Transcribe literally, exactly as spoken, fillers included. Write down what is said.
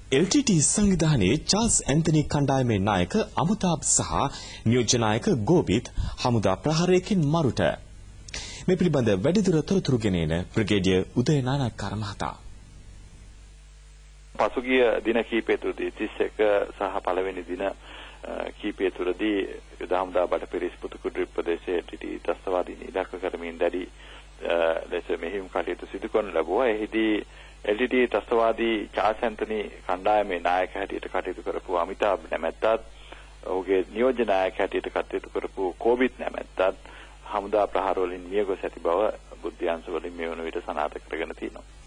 L T T සංවිධානයේ Charles Anthony කණ්ඩායමේ නායක අමුතාබ් සහ නියෝජ්‍ය නායක ගෝබිත් හමුදා ප්‍රහාරයකින් මරුට. මේ පිළිබඳ වැඩිදුර තොරතුරු ගෙනෙන බ්‍රිගේඩියර් උදය නානායක්කාර මහතා. පසුගිය දින කිහිපය තුළදී තිස් එක සහ පළවෙනි දින කිහිපය තුළදී දහම්දා බටපිරිස් පුතුකුඩු ප්‍රදේශයේ එල් ටී ටී ත්‍රස්තවාදීන් ඉලක්ක කරමින් දැඩි ලෙස මෙහෙයුම් කටයුතු සිදු කරනු ලැබුවා. එහිදී එල් ටී ටී ත්‍රස්තවාදී චාල්ස් ඇන්තනි කණ්ඩායමේ නායක හැටියට කටයුතු කරපු අමිතාබ් නැමැත්තත් ඔහුගේ නියෝජ්‍ය නායක හැටියට කටයුතු කරපු කෝබිත් නැමැත්තත් හමුදා ප්‍රහාර වලින් මිය ගොස් ඇති බව බුද්ධ්‍යංශ වලින් මේ වන විට සනාථ කරගෙන තියෙනවා.